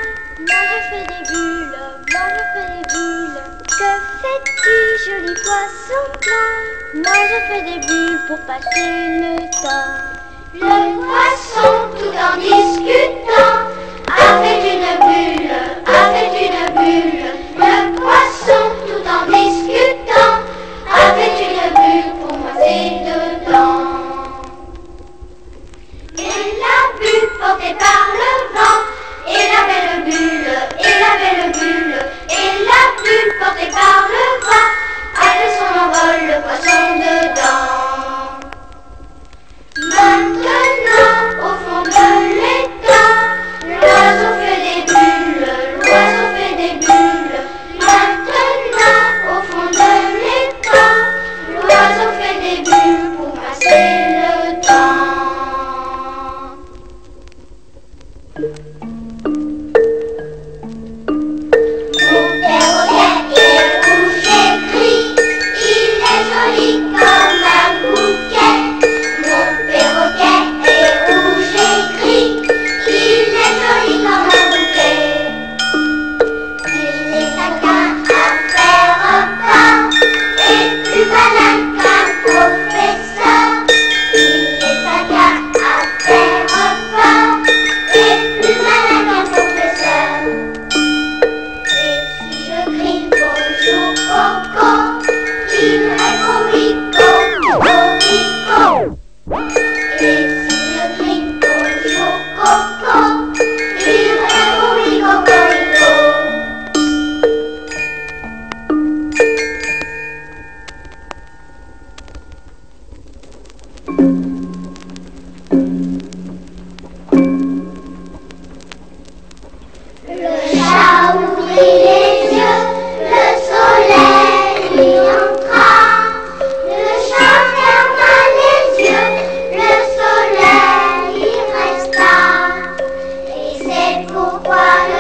Moi je fais des bulles, moi je fais des bulles. Que fais-tu, joli poisson blanc? Moi je fais des bulles pour passer le temps. Le poisson, tout en discutant, a fait une bulle, a fait une bulle. Le poisson, tout en discutant, a fait une bulle pour moisser dedans. Et la bulle portée par le vent, et la belle bulle, et la belle bulle, et la bulle portée par le vent, a fait son envol, le poisson dedans. Maintenant, au fond de l'étang, l'oiseau fait des bulles, l'oiseau fait des bulles. Maintenant, au fond de l'étang, l'oiseau fait des bulles pour passer le temps. Mon perroquet est rouge et gris, il est joli comme un bouquet. Mon perroquet est rouge et gris, il est joli comme un bouquet. Il est taquin à faire part et plus malin qu'un professeur. Il est taquin à faire part et plus malin qu'un professeur. Et si je crie bonjour Coco, il répond oui Coco, Coco. Et si je crie bonjour Coco, il répond oui Cocorico. Le chat ouvrit les yeux, le soleil y entra. Le chat ferma les yeux, le soleil y resta. Et c'est pourquoi le